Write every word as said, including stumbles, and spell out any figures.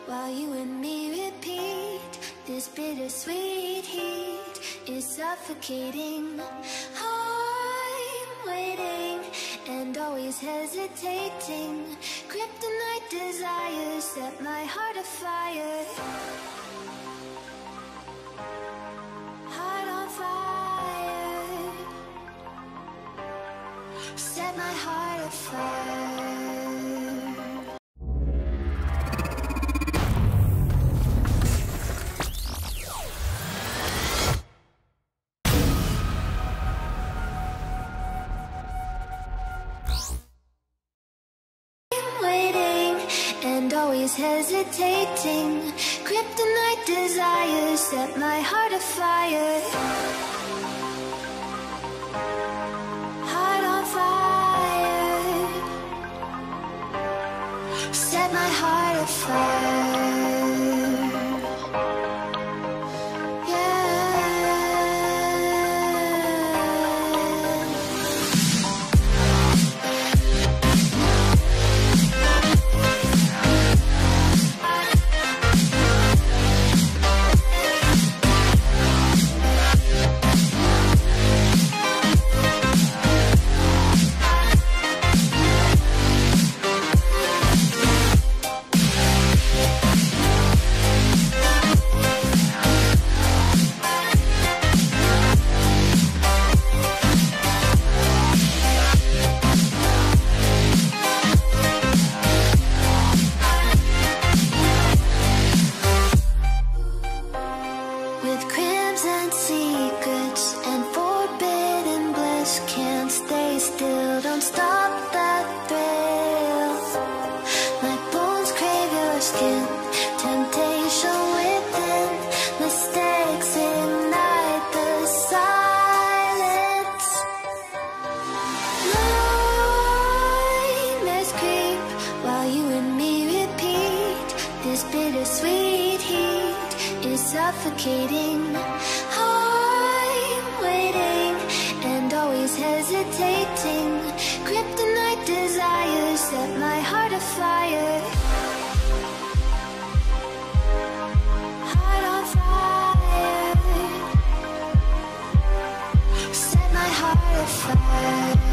while you and me repeat. This bittersweet heat is suffocating. I'm waiting and always hesitating. Kryptonite desires set my heart afire. Heart on fire. Set my heart afire. Always hesitating. Kryptonite desires set my heart afire. Heart on fire. Set my heart afire. Suffocating. I'm waiting and always hesitating. Kryptonite desires set my heart afire. Heart on fire. Set my heart afire.